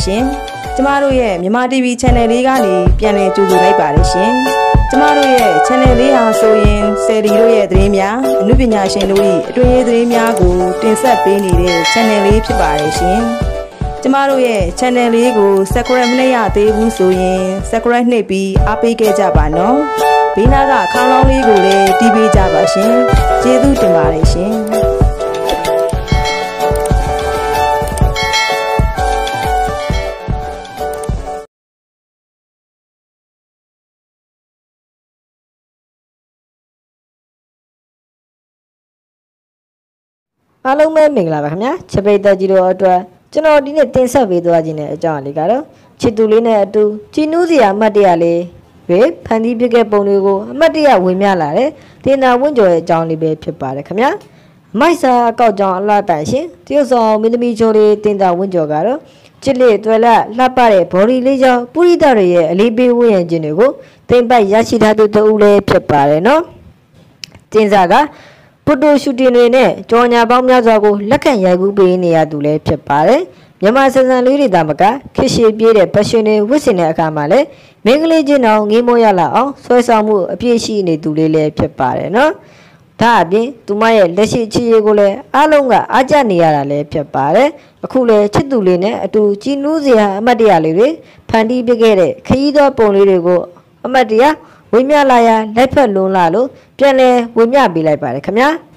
ရှင်ကျမတို့ရဲ့မြန်မာ TV Channel လေးကနေပြန်လည်ကြိုဆိုလိုက်ပါတယ်ရှင်ကျမတို့ရဲ့ Channel လေးဟာဆိုရင်ဆယ်ရီတို့ရဲ့သတင်းများအမှုပညာရှင်တို့၏အတွင်းရေးသတင်းများကိုတင်ဆက်ပေးနေတဲ့ Channel လေးဖြစ်ပါတယ်ရှင်ကျမတို့ရဲ့ Channel လေးကို Subscribe မလုပ်ရသေးဘူးဆိုရင် Subscribe နှိပ်ပြီးအားပေးခဲ့ကြပါနော်ဘေးနားကခေါင်းလောင်းလေးကိုလည်းတီးပေးကြပါရှင်ကျေးဇူးတင်ပါတယ်ရှင်အားလုံးပဲမင်္ဂလာပါခင်ဗျာချက်ပိတ်သက်ကြီးတို့အတွက်ကျွန်တော်ဒီနေ့တင်ဆက်ပေးသွားခြင်းတဲ့အကြောင်းအလေးကတော့ချစ်သူလေးနဲ့အတူကြည်နူးစရာအမှတ်တရလေးပဲဖန်တီးပြခဲ့ပုံတွေကိုအမှတ်တရဝင်မြလာတဲ့တင်တာဝင့်ကျော်ရဲ့အကြောင်းလေးပဲဖြစ်ပါတယ်ခင်ဗျာမိုက်စာအကောက်ကြောင်အလှတန်ရှင်တရုတ်ဆောင်မင်းသမီးချိုးလေးတင်တာဝင့်ကျော်ကတော့ချစ်လေးတွေ့လက်လှပတဲ့ဘော်ဒီလေးကြောင့်ပုရိသတွေရဲ့အလေးပေးဝင့်ရခြင်းတွေကိုတင်ပိုက်ရရှိထားသူတဦးလေးဖြစ်ပါတယ်နော်တင်စာကပိုတိုရှူတင်တွေနဲ့ကြော်ညာပေါင်းများစွာကိုလက်ခံရိုက်ကူးပေးနေရသူလည်းဖြစ်ပါတယ်မြန်မာဆန်ဆန်လေးတွေတာမကခစ်ရှည်ပြေးတဲ့ passion တွေဝစ်စင်တဲ့အခါမှာလည်းမင်းကလေးချင်းအောင်ငေးမိုးရလာအောင်ဆွဲဆောင်မှုအပြည့်ရှိနေသူလေးလည်းဖြစ်ပါတယ်နော်ဒါအပြင်သူမရဲ့လက်ရှိချစ်ရေးကိုလည်းအားလုံးကအားကျနေရတာလည်းဖြစ်ပါတယ်အခုလည်းချစ်သူလေးနဲ့အတူကြည်နူးစရာအမတ်တရားလေးတွေဖန်တီးပြခဲ့တဲ့ခရီးသောပုံလေးတွေကိုအမတ်တရားဝေမျှလာရလိုက်ဖက်လွန်လာလို့ပြန်လဲဝေမျှပေးလိုက်ပါတယ်ခင်ဗျာ